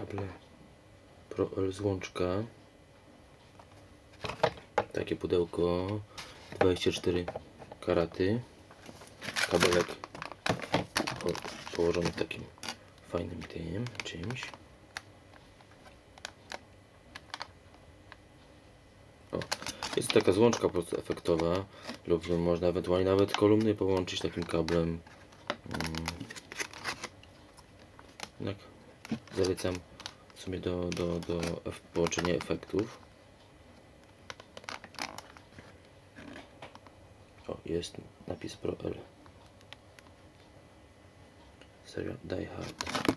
Kable Pro-L złączka. Takie pudełko 24 karaty. Kabelek położony w takim fajnym tym czymś. O, jest taka złączka po prostu efektowa, lub można ewentualnie nawet kolumny połączyć takim kablem. Tak, zalecam w sumie do połączenia efektów. O, jest napis Pro-L. Seria Die Hard.